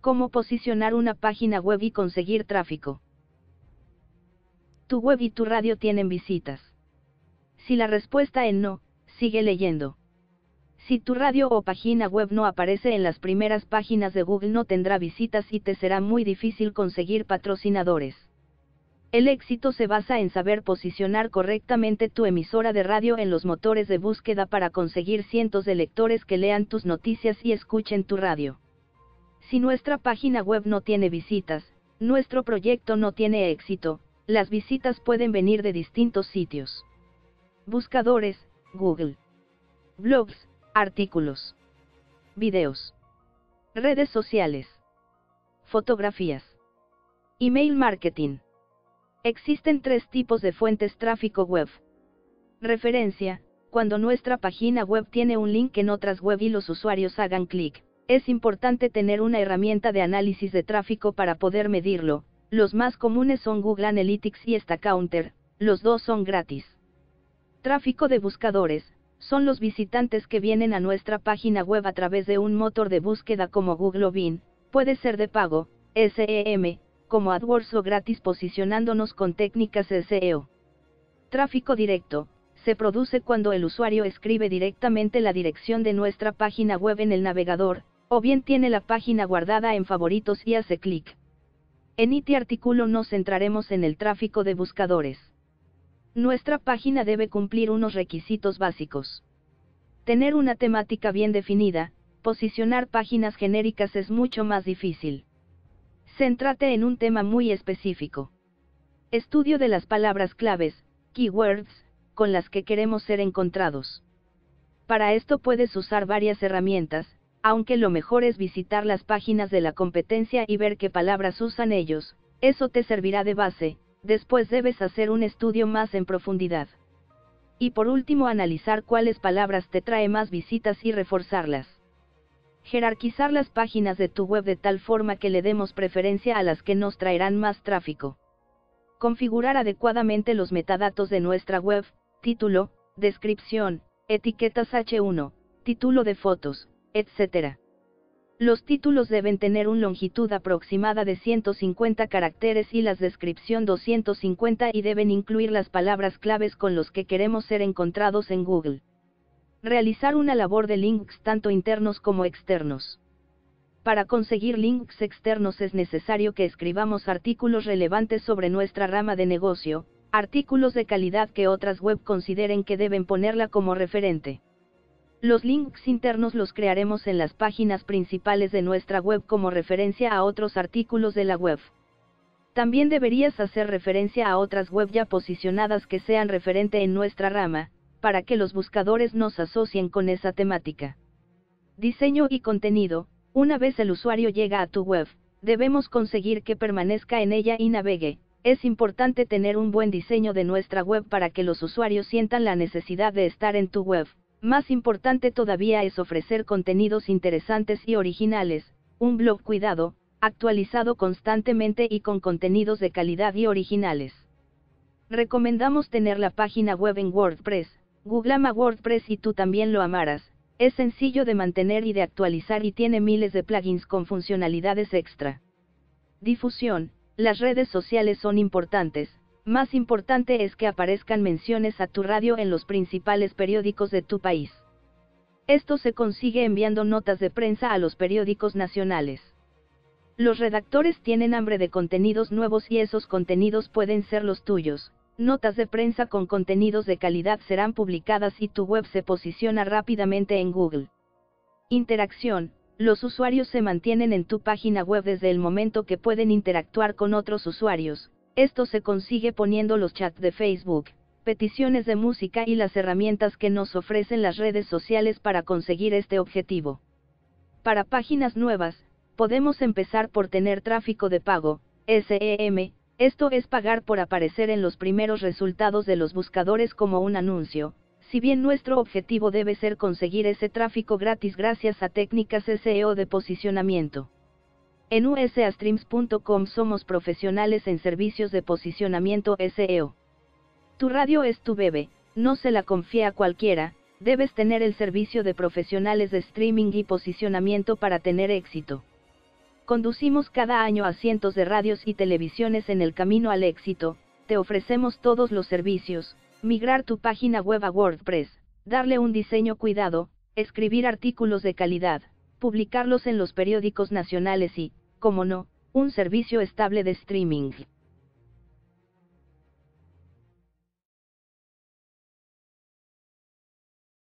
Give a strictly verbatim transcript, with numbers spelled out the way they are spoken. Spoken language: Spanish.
¿Cómo posicionar una página web y conseguir tráfico? ¿Tu web y tu radio tienen visitas? Si la respuesta es no, sigue leyendo. Si tu radio o página web no aparece en las primeras páginas de Google, no tendrá visitas y te será muy difícil conseguir patrocinadores. El éxito se basa en saber posicionar correctamente tu emisora de radio en los motores de búsqueda para conseguir cientos de lectores que lean tus noticias y escuchen tu radio. Si nuestra página web no tiene visitas, nuestro proyecto no tiene éxito. Las visitas pueden venir de distintos sitios. Buscadores, Google. Blogs, artículos. Videos. Redes sociales. Fotografías. Email marketing. Existen tres tipos de fuentes tráfico web. Referencia: cuando nuestra página web tiene un link en otras web y los usuarios hagan clic, es importante tener una herramienta de análisis de tráfico para poder medirlo. Los más comunes son Google Analytics y StatCounter, los dos son gratis. Tráfico de buscadores: son los visitantes que vienen a nuestra página web a través de un motor de búsqueda como Google o Bing, puede ser de pago, S E M, como AdWords o gratis posicionándonos con técnicas de S E O. Tráfico directo: se produce cuando el usuario escribe directamente la dirección de nuestra página web en el navegador, o bien tiene la página guardada en favoritos y hace clic. En este artículo nos centraremos en el tráfico de buscadores. Nuestra página debe cumplir unos requisitos básicos. Tener una temática bien definida. Posicionar páginas genéricas es mucho más difícil. Céntrate en un tema muy específico. Estudio de las palabras claves, keywords, con las que queremos ser encontrados. Para esto puedes usar varias herramientas, aunque lo mejor es visitar las páginas de la competencia y ver qué palabras usan ellos. Eso te servirá de base. Después debes hacer un estudio más en profundidad. Y por último, analizar cuáles palabras te trae más visitas y reforzarlas. Jerarquizar las páginas de tu web de tal forma que le demos preferencia a las que nos traerán más tráfico. Configurar adecuadamente los metadatos de nuestra web: título, descripción, etiquetas hache uno, título de fotos, etcétera. Los títulos deben tener una longitud aproximada de ciento cincuenta caracteres y la descripción doscientos cincuenta y deben incluir las palabras claves con los que queremos ser encontrados en Google. Realizar una labor de links tanto internos como externos. Para conseguir links externos es necesario que escribamos artículos relevantes sobre nuestra rama de negocio, artículos de calidad que otras web consideren que deben ponerla como referente. Los links internos los crearemos en las páginas principales de nuestra web como referencia a otros artículos de la web. También deberías hacer referencia a otras web ya posicionadas que sean referente en nuestra rama, para que los buscadores nos asocien con esa temática. Diseño y contenido: una vez el usuario llega a tu web, debemos conseguir que permanezca en ella y navegue. Es importante tener un buen diseño de nuestra web para que los usuarios sientan la necesidad de estar en tu web. Más importante todavía es ofrecer contenidos interesantes y originales, un blog cuidado, actualizado constantemente y con contenidos de calidad y originales. Recomendamos tener la página web en WordPress. Google ama WordPress y tú también lo amarás. Es sencillo de mantener y de actualizar y tiene miles de plugins con funcionalidades extra. Difusión: las redes sociales son importantes. Más importante es que aparezcan menciones a tu radio en los principales periódicos de tu país. Esto se consigue enviando notas de prensa a los periódicos nacionales. Los redactores tienen hambre de contenidos nuevos y esos contenidos pueden ser los tuyos. Notas de prensa con contenidos de calidad serán publicadas y tu web se posiciona rápidamente en Google. Interacción: los usuarios se mantienen en tu página web desde el momento que pueden interactuar con otros usuarios. Esto se consigue poniendo los chats de Facebook, peticiones de música y las herramientas que nos ofrecen las redes sociales para conseguir este objetivo. Para páginas nuevas, podemos empezar por tener tráfico de pago, S E M, esto es pagar por aparecer en los primeros resultados de los buscadores como un anuncio, si bien nuestro objetivo debe ser conseguir ese tráfico gratis gracias a técnicas S E O de posicionamiento. En u s a streams punto com somos profesionales en servicios de posicionamiento S E O. Tu radio es tu bebé, no se la confía a cualquiera, debes tener el servicio de profesionales de streaming y posicionamiento para tener éxito. Conducimos cada año a cientos de radios y televisiones en el camino al éxito, te ofrecemos todos los servicios, migrar tu página web a WordPress, darle un diseño cuidado, escribir artículos de calidad, publicarlos en los periódicos nacionales y, como no, un servicio estable de streaming.